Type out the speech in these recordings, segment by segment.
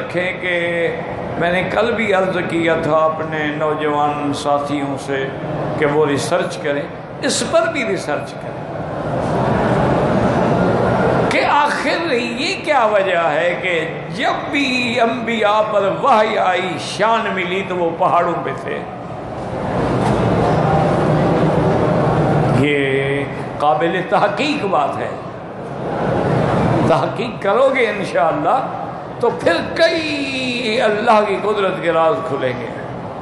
رکھیں کہ میں نے کل بھی عرض کیا تھا اپنے نوجوان ساتھیوں سے کہ وہ ریسرچ کریں، اس پر بھی ریسرچ کریں کہ آخر یہ کیا وجہ ہے کہ جب بھی انبیاء پر وحی آئی شان ملی تو وہ پہاڑوں پہ تھے۔ یہ قابل تحقیق بات ہے، تحقیق کرو گے انشاءاللہ تو پھر کئی اللہ کی قدرت کے راز کھلیں گے۔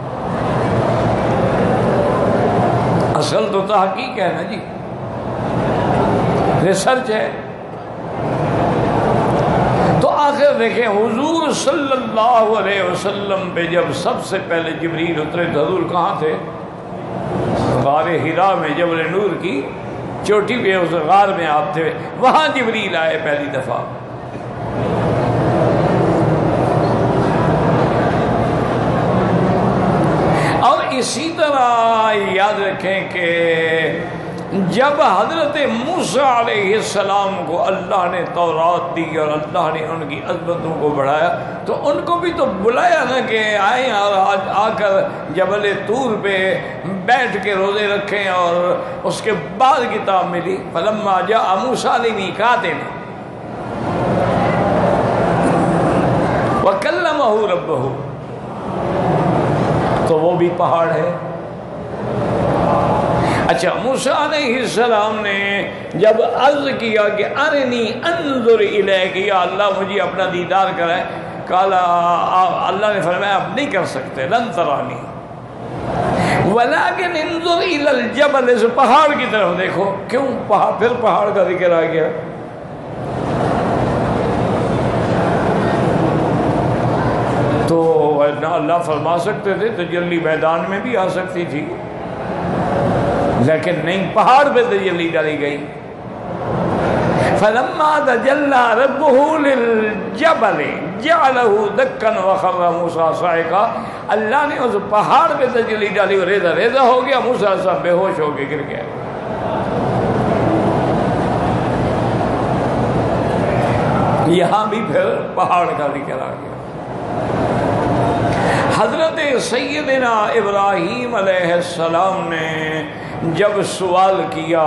اصل تو تحقیق ہے نا جی، ریسرچ ہے۔ تو آخر دیکھیں حضور صلی اللہ علیہ وسلم پہ جب سب سے پہلے جبریل اترے تو حضور کہاں تھے؟ غار حرا میں، جبل نور کی چوٹی پہ اس غار میں آپ تھے، وہاں جبریل آئے پہلی دفعہ۔ اور اسی طرح یاد رکھیں کہ جب حضرت موسیٰ علیہ السلام کو اللہ نے تورات دی اور اللہ نے ان کی عظمتوں کو بڑھایا تو ان کو بھی تو بلایا نا کہ آئیں اور آج آ کر جبل طور پہ بیٹھ کے روزے رکھیں، اور اس کے بعد کتاب ملی فلما جاء موسیٰ لمیقاتنا وکلمہ ربہ، تو وہ بھی پہاڑ ہے۔ اچھا، موسیٰ علیہ السلام نے جب عرض کیا کہ ارنی انظر الیک، یا اللہ مجھے اپنا دیدار کرائے، قال اللہ نے فرمایا آپ نہیں کر سکتے، لن ترانی ولکن انظر الی الجبل، اس پہاڑ کی طرف دیکھو۔ کیوں پھر پہاڑ کا ذکر آ گیا؟ تو اللہ فرما سکتے تھے تجلی میدان میں بھی آ سکتی تھی، لیکن نہیں، پہاڑ پہ تجلی ڈالی گئی۔ فلما تجلی ربہ للجبل جعلہ دکا وخر موسیٰ صعقا، اللہ نے اس پہاڑ پہ تجلی ڈالی اور ریزہ ریزہ ہو گیا، موسیٰ صاحب بے ہوش ہو کے گر گیا۔ یہاں بھی پھر پہاڑ کا ذکر آ گیا۔ حضرت سیدنا ابراہیم علیہ السلام نے جب سوال کیا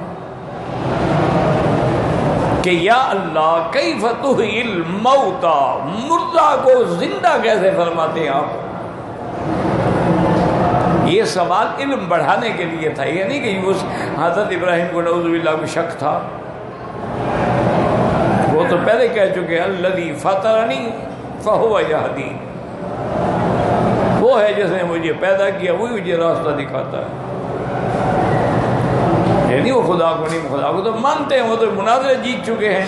کہ یا اللہ کیف تحیی الموتى، مردہ کو زندہ کیسے فرماتے ہیں آپ؟ یہ سوال علم بڑھانے کے لیے تھا، یہ نہیں کہ اس حضرت ابراہیم کو نعوذ باللہ کو شک تھا، وہ تو پہلے کہہ چکے الذی فطرنی فہو یہدین، وہ ہے جس نے مجھے پیدا کیا وہی مجھے راستہ دکھاتا ہے۔ یعنی وہ خدا کو نہیں، خدا کو تو مانتے ہیں، وہ تو مناظرے جیت چکے ہیں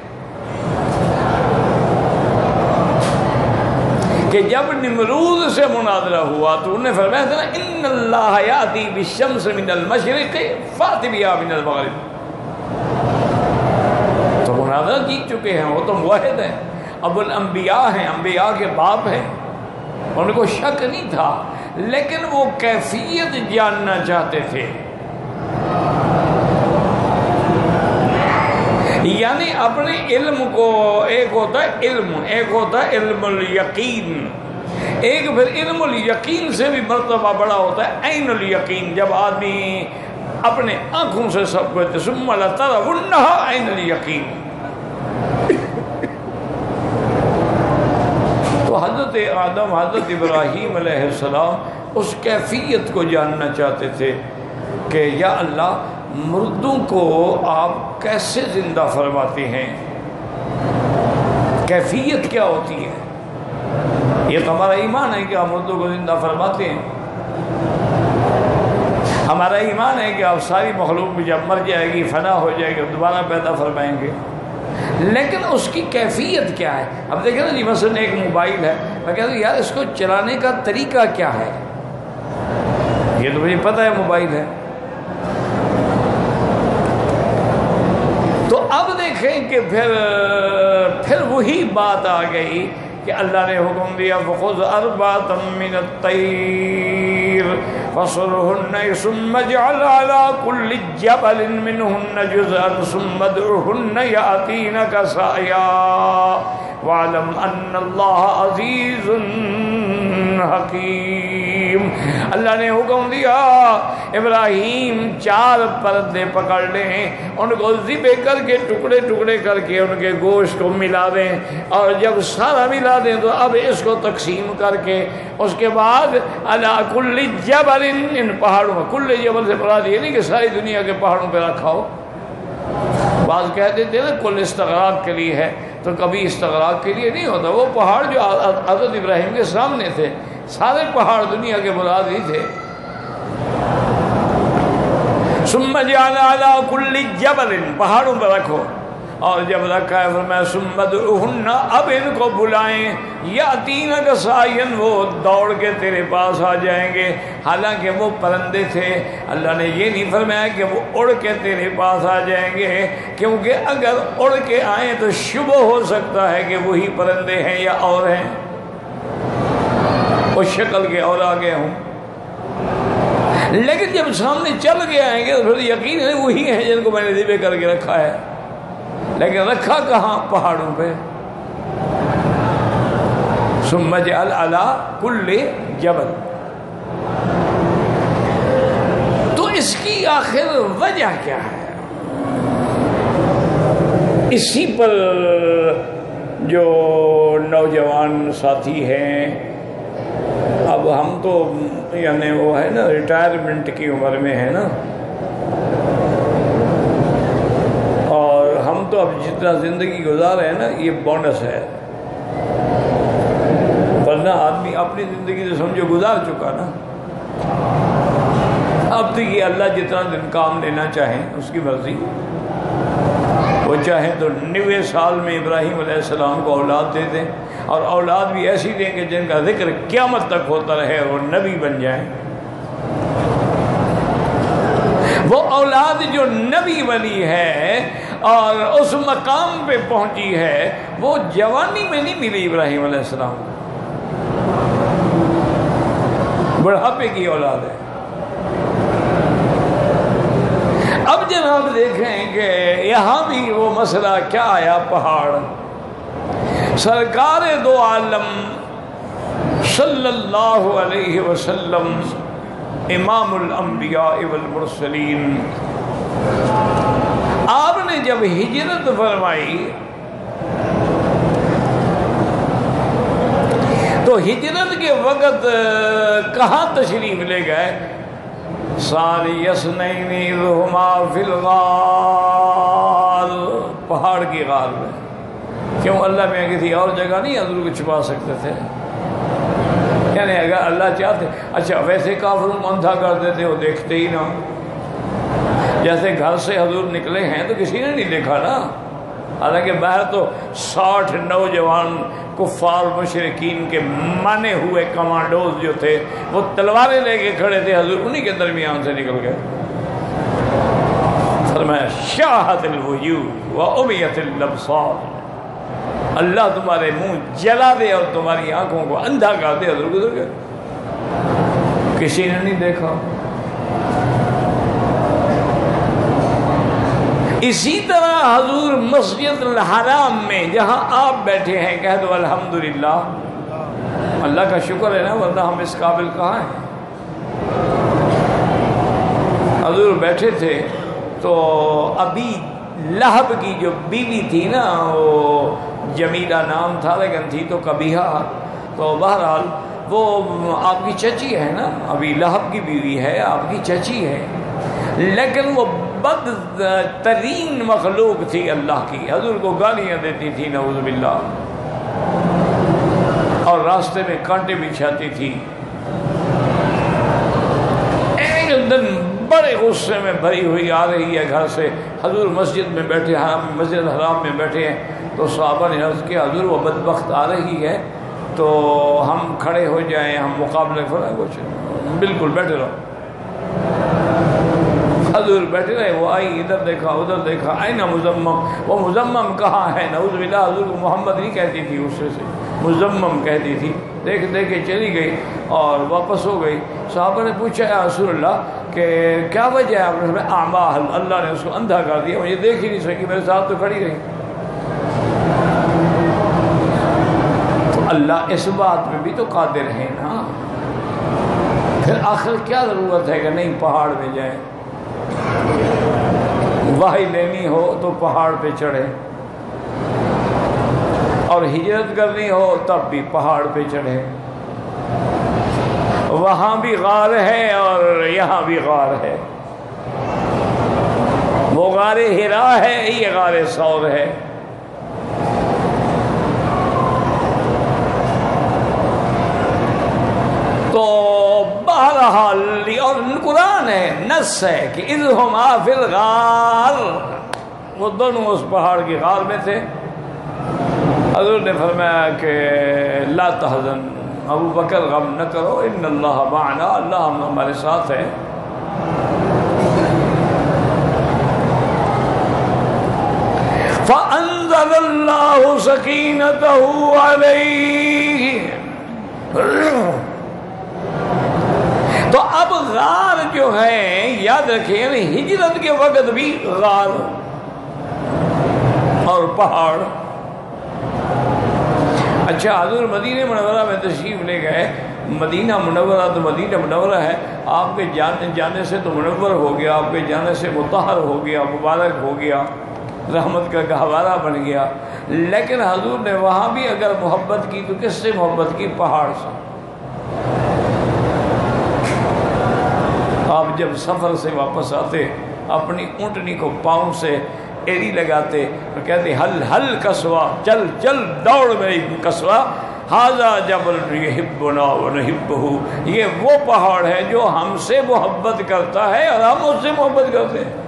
کہ جب نمرود سے مناظرہ ہوا تو انہوں نے فرمایا تھا نا ان اللہ یاتی بالشمس من المشرق فات بہا من المغرب، تو مناظرہ جیت چکے ہیں، وہ تو موحد ہیں، ابو الانبیاء ہیں، انبیاء کے باپ ہیں، ان کو شک نہیں تھا، لیکن وہ کیفیت جاننا چاہتے تھے۔ یعنی اپنے علم کو، ایک ہوتا ہے علم، ایک ہوتا ہے علم الیقین، ایک پھر علم الیقین سے بھی مرتبہ بڑا ہوتا ہے عین الیقین، جب آدمی اپنے آنکھوں سے سب کو ثم لترونها عین الیقین۔ تو حضرت آدم، حضرت ابراہیم علیہ السلام اس کیفیت کو جاننا چاہتے تھے کہ یا اللہ مردوں کو آپ کیسے زندہ فرماتے ہیں، کیفیت کیا ہوتی ہے؟ یہ تو ہمارا ایمان ہے کہ آپ مردوں کو زندہ فرماتے ہیں، ہمارا ایمان ہے کہ آپ ساری مخلوق میں جب مر جائے گی، فنا ہو جائے گی، دوبارہ پیدا فرمائیں گے، لیکن اس کی کیفیت کیا ہے؟ اب دیکھیں نا جی، مثلا ایک موبائل ہے، میں کہتا ہوں یار اس کو چلانے کا طریقہ کیا ہے؟ یہ تو مجھے پتہ ہے موبائل ہے، تو اب دیکھیں کہ پھر وہی بات آ گئی کہ اللہ نے حکم دیا فخذ اربعۃ من الطیر فصرهن ثم اجعل على كل جبل منهن جزءا ثم ادعهن يأتينك سعيا، وَعْلَمْ أَنَّ اللَّهَ عَزِيزٌ حَكِيمٌ۔ اللہ نے حکم دیا ابراہیم 4 پرندے پکڑ لیں، ان کو ذبح کر کے ٹکڑے ٹکڑے کر کے ان کے گوشت کو ملا دیں، اور جب سارا ملا دیں تو اب اس کو تقسیم کر کے اس کے بعد علی کل جبل، ان پہاڑوں میں، کل جبل سے مراد یہ نہیں کہ ساری دنیا کے پہاڑوں پہ رکھا ہو، بعض کہتے تھے نا کل استغراق کے لیے ہے، تو کبھی استغراق کے لیے نہیں ہوتا، وہ پہاڑ جو حضرت ابراہیم کے سامنے تھے سارے پہاڑ دنیا کے مراد ہی تھے۔ ثم جعل علی کل جبل، پہاڑوں پہ رکھو، اور جب رکھا ہے فرمایا ثم ادعوہن، اب ان کو بلائیں، یاتینک سعیا، وہ دوڑ کے تیرے پاس آ جائیں گے۔ حالانکہ وہ پرندے تھے، اللہ نے یہ نہیں فرمایا کہ وہ اڑ کے تیرے پاس آ جائیں گے، کیونکہ اگر اڑ کے آئیں تو شبہ ہو سکتا ہے کہ وہی پرندے ہیں یا اور ہیں، اس شکل کے اور آگے ہوں، لیکن جب سامنے چل کے آئیں گے تو پھر یقین ہے وہی ہیں جن کو میں نے ذبح کر کے رکھا ہے، لیکن رکھا کہاں؟ پہاڑوں پہ۔ ثم جعل علی کل جبل، تو اس کی آخر وجہ کیا ہے؟ اسی پر جو نوجوان ساتھی ہیں، اب ہم تو یعنی وہ ہے نا ریٹائرمنٹ کی عمر میں ہے نا، اور ہم تو اب جتنا زندگی گزارے ہیں نا یہ بونس ہے، ورنہ آدمی اپنی زندگی تو سمجھو گزار چکا نا، اب تو یہ اللہ جتنا دن کام لینا چاہیں اس کی مرضی، وہ چاہیں تو 90 سال میں ابراہیم علیہ السلام کو اولاد دے دیں، اور اولاد بھی ایسی دیں کہ جن کا ذکر قیامت تک ہوتا رہے اور نبی بن جائیں۔ وہ اولاد جو نبی بنی ہے اور اس مقام پہ پہنچی ہے، وہ جوانی میں نہیں ملی ابراہیم علیہ السلام کو، بڑھاپے کی اولاد ہے۔ اب جناب دیکھیں کہ یہاں بھی وہ مسئلہ کیا آیا، پہاڑ۔ سرکار دو عالم صلی اللہ علیہ وسلم، امام الانبیاء والمرسلین، آپ نے جب ہجرت فرمائی تو ہجرت کے وقت کہاں تشریف لے گئے؟ ثانی اثنین اذ ہما فی الغار، پہاڑ کی غار میں۔ کیوں؟ اللہ میں کسی اور جگہ نہیں حضور کو چھپا سکتے تھے، یعنی اگر اللہ چاہتے، اچھا ویسے کافروں کو اندھا کر دیتے، وہ دیکھتے ہی نہ، جیسے گھر سے حضور نکلے ہیں تو کسی نے نہیں دیکھا نا، حالانکہ باہر تو 60 نوجوان کفار مشرکین کے مانے ہوئے کمانڈوز جو تھے وہ تلواریں لے کے کھڑے تھے، حضور انہی کے درمیان سے نکل گئے۔ فرمایا شاہت الوجوہ وعمیت الابصار، اللہ تمہارے منہ جلا دے اور تمہاری آنکھوں کو اندھا کر دے، حضور گزر گئے، کسی نے نہیں دیکھا۔ اسی طرح حضور مسجد الحرام میں جہاں آپ بیٹھے ہیں، کہہ دو الحمدللہ، اللہ کا شکر ہے نا، ورنہ ہم اس قابل کہاں ہیں۔ حضور بیٹھے تھے تو ابھی لہب کی جو بیوی تھی نا، وہ جمیلہ نام تھا لیکن تھی تو قبیحہ، تو بہرحال وہ آپ کی چچی ہے نا، ابھی لہب کی بیوی ہے، آپ کی چچی ہے، لیکن وہ بد ترین مخلوق تھی اللہ کی، حضور کو گالیاں دیتی تھی نعوذ باللہ، اور راستے میں کانٹے بچھاتی تھی۔ ایک دن بڑے غصے میں بھری ہوئی آ رہی ہے گھر سے، حضور مسجد میں بیٹھے، مسجد الحرام میں بیٹھے ہیں، تو صحابہ نے عرض کیا حضور وہ بدبخت آ رہی ہے تو ہم کھڑے ہو جائیں، ہم مقابلے کریں؟ کچھ بالکل بیٹھے رہو۔ حضور بیٹھے رہے، وہ آئی، ادھر دیکھا ادھر دیکھا، آئین مزمم، وہ مزمم کہاں ہے؟ نعوذ باللہ، حضور کو محمد نہیں کہتی تھی، غصے سے مزمم کہتی تھی، دیکھ کے چلی گئی اور واپس ہو گئی۔ صحابہ نے پوچھا یا رسول اللہ کہ کیا وجہ ہے؟ آپ نے فرمایا اعمال، اللہ نے اس کو اندھا کر دیا، مجھے دیکھ ہی نہیں سکی، میرے ساتھ تو کھڑی رہی۔ اللہ اس بات میں بھی تو قادر ہے نا، پھر آخر کیا ضرورت ہے کہ نہیں پہاڑ پہ جائیں؟ وحی لینی ہو تو پہاڑ پہ چڑھے، اور ہجرت کرنی ہو تب بھی پہاڑ پہ چڑھے، وہاں بھی غار ہے اور یہاں بھی غار ہے، وہ غار ہرا ہے، یہ غار ثور ہے۔ تو بہرحال اور قرآن ہے، نص ہے کہ اذ ہما فی الغار، وہ دونوں اس پہاڑ کی غار میں تھے۔ حضور نے فرمایا کہ لا تحزن، ابو بکر غم نہ کرو، ان اللہ معنا، اللہ ہمارے ساتھ ہے۔ فأنزل اللہ سکینتہ علیہ۔ تو اب غار جو ہے یاد رکھیں، یعنی ہجرت کے وقت بھی غار اور پہاڑ۔ اچھا، حضور مدینہ منورہ میں تشریف لے گئے، مدینہ منورہ تو مدینہ منورہ ہے، آپ کے جانے سے تو منور ہو گیا، آپ کے جانے سے مطہر ہو گیا، مبارک ہو گیا، رحمت کا گہوارہ بن گیا، لیکن حضور نے وہاں بھی اگر محبت کی تو کس سے محبت کی؟ پہاڑ سے۔ آپ جب سفر سے واپس آتے، اپنی اونٹنی کو پاؤں سے ایڑی لگاتے اور کہتے ہل ہل کسوا، چل چل دوڑ میری کسوا، ھذا جبل یحبنا ونحبہ، یہ وہ پہاڑ ہے جو ہم سے محبت کرتا ہے اور ہم اس سے محبت کرتے ہیں۔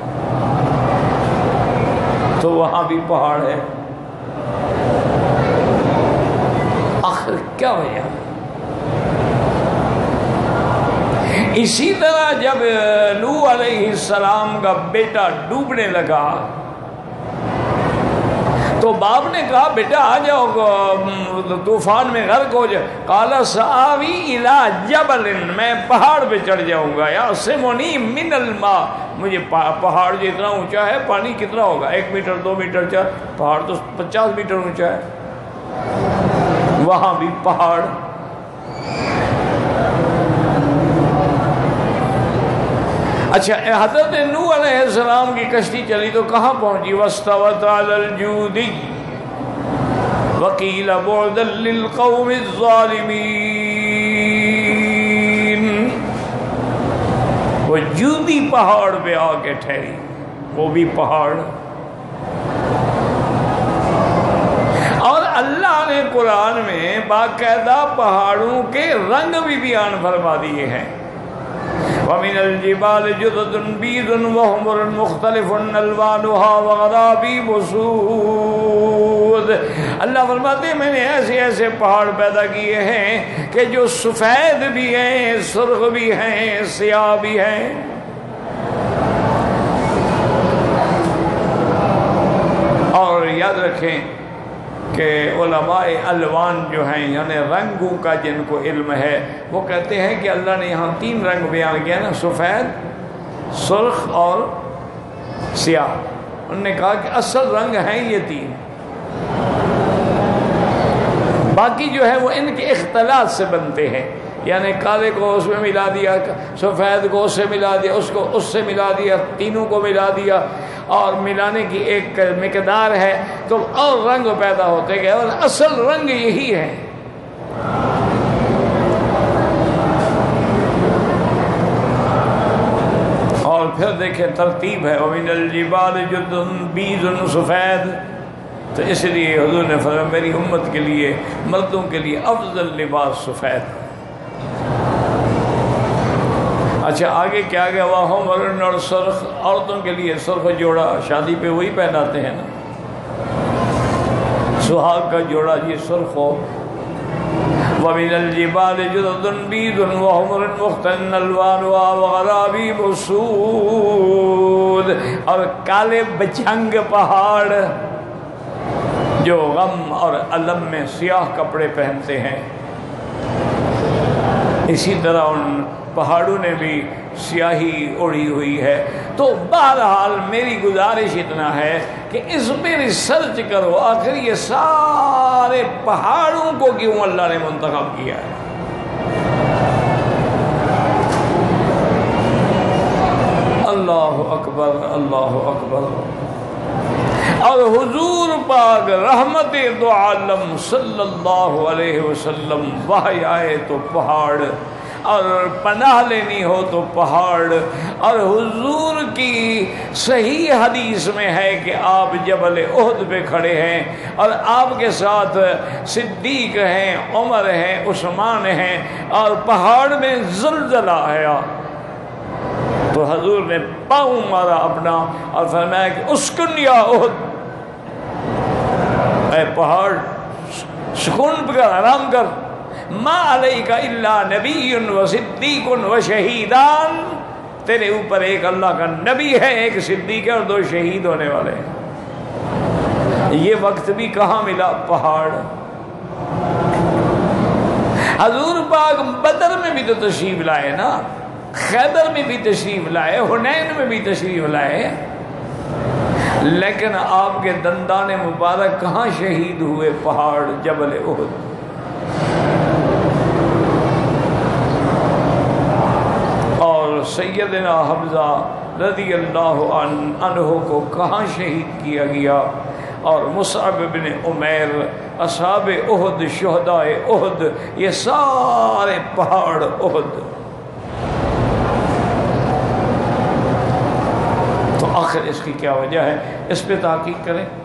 تو وہاں بھی پہاڑ ہے، آخر کیا وجہ؟ اسی طرح جب نوح علیہ السلام کا بیٹا ڈوبنے لگا تو باپ نے کہا بیٹا آ جاؤ طوفان میں غرق ہو جائے، قال سآوی الی جبل، میں پہاڑ پہ چڑھ جاؤں گا، یعصمنی من الماء، مجھے پہاڑ جتنا اونچا ہے، پانی کتنا ہوگا؟ 1 میٹر 2 میٹر، پہاڑ تو 50 میٹر اونچا ہے، وہاں بھی پہاڑ۔ اچھا، حضرت نوح علیہ السلام کی کشتی چلی تو کہاں پہنچی؟ واستوت علی الجود وقیل بعدا للقوم الظالمین، وہ جودی پہاڑ پہ آ کے ٹھہری، وہ بھی پہاڑ۔ اور اللہ نے قرآن میں باقاعدہ پہاڑوں کے رنگ بھی بیان فرما دیے ہیں۔ وَمِنَ الْجِبَالِ جُدُدٌ بِيضٌ وَحُمُرٌ مُخْتَلِفٌ أَلْوَانُهَا وَغَرَابِيبُ سُودٌ، اللہ فرماتے ہیں میں نے ایسے ایسے پہاڑ پیدا کیے ہیں کہ جو سفید بھی ہیں، سرخ بھی ہیں، سیاہ بھی ہیں۔ اور یاد رکھیں کہ علماء الوان جو ہیں، یعنی رنگوں کا جن کو علم ہے، وہ کہتے ہیں کہ اللہ نے یہاں 3 رنگ بیان کیا نا، سفید، سرخ اور سیاہ۔ انہوں نے کہا کہ اصل رنگ ہیں یہ 3، باقی جو ہے وہ ان کے اختلاط سے بنتے ہیں، یعنی کالے کو اس میں ملا دیا، سفید کو اس سے ملا دیا، اس کو اس سے ملا دیا، تینوں کو ملا دیا، اور ملانے کی ایک مقدار ہے تو اور رنگ پیدا ہوتے گئے، اور اصل رنگ یہی ہے۔ اور پھر دیکھیں ترتیب ہے، وَمِنَ الْجِبَالِ جُدٌ بِيضٌ سفید، تو اس لیے حضور نے فرمایا میری امت کے لیے، مردوں کے لیے افضل لباس سفید۔ اچھا آگے کیا گیا؟ وَحُمْرٌ، اور سرخ، عورتوں کے لیے سرخ جوڑا، شادی پہ وہی پہناتے ہیں نا، سہاگ کا جوڑا یہ سرخ ہو۔ وَمِنَ الْجِبَالِ جُدُدٌ بِيضٌ وَحُمْرٌ مُخْتَلِفٌ أَلْوَانُهَا وَغَرَابِيبُ سُودٌ، اور کالے بجھنگ پہاڑ جو غم اور الم میں سیاہ کپڑے پہنتے ہیں، اسی طرح ان پہاڑوں نے بھی سیاہی اوڑھی ہوئی ہے۔ تو بہرحال میری گزارش اتنا ہے کہ اس پہ ریسرچ کرو، آخر یہ سارے پہاڑوں کو کیوں اللہ نے منتخب کیا ہے؟ اللہ اکبر، اللہ اکبر۔ اور حضور پاک رحمت دو عالم صلی اللہ علیہ وسلم وحی آئے تو پہاڑ، اور پناہ لینی ہو تو پہاڑ، اور حضور کی صحیح حدیث میں ہے کہ آپ جبل احد پہ کھڑے ہیں اور آپ کے ساتھ صدیق ہیں، عمر ہیں، عثمان ہیں، اور پہاڑ میں زلزلہ آیا تو حضور نے پاؤں مارا اپنا اور فرمایا کہ اسکن یا احد، اے پہاڑ سکون کر، آرام کر، ما علیک الا نبی و صدیق و شہیدان، تیرے اوپر ایک اللہ کا نبی ہے، ایک صدیق ہے، اور 2 شہید ہونے والے ہیں۔ یہ وقت بھی کہاں ملا؟ پہاڑ۔ حضور پاک بدر میں بھی تو تشریف لائے نا، خیبر میں بھی تشریف لائے، حنین میں بھی تشریف لائے، لیکن آپ کے دندان مبارک کہاں شہید ہوئے؟ پہاڑ جبل احد۔ اور سیدنا حمزہ رضی اللہ عنہ کو کہاں شہید کیا گیا؟ اور مصعب بن عمیر، اصحاب احد، شہداء احد، یہ سارے پہاڑ احد۔ تو آخر اس کی کیا وجہ ہے؟ اس پہ تحقیق کریں۔